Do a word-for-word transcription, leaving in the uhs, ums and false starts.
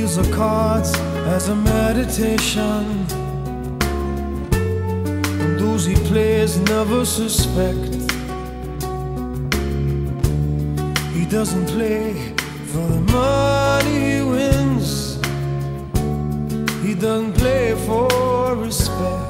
use the cards as a meditation, and those he plays never suspect. He doesn't play for the money he wins, he doesn't play for respect.